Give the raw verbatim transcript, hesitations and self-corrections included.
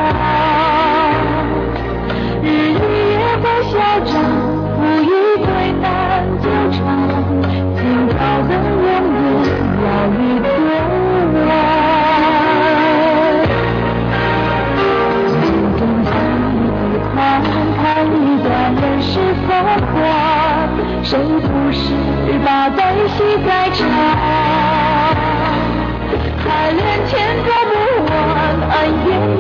日与夜会消长，无意对难纠缠，今朝恨永远要与对望。心中看一宽，看一段人世风华，谁不是把悲喜在尝？爱恋千走不完，恩怨